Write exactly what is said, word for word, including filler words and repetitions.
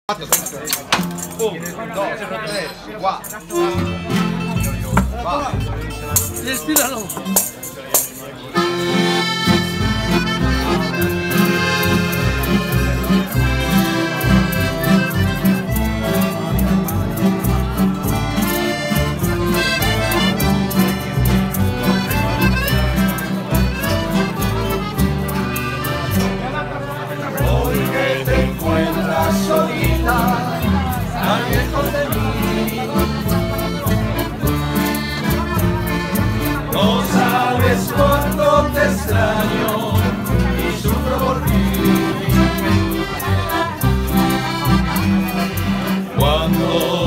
Un, dos, tres, cuatro. Va. Respíralo. Hoy que te encuentras solita, tan lejos de mí, no sabes cuánto te extraño y sufro por ti. Cuando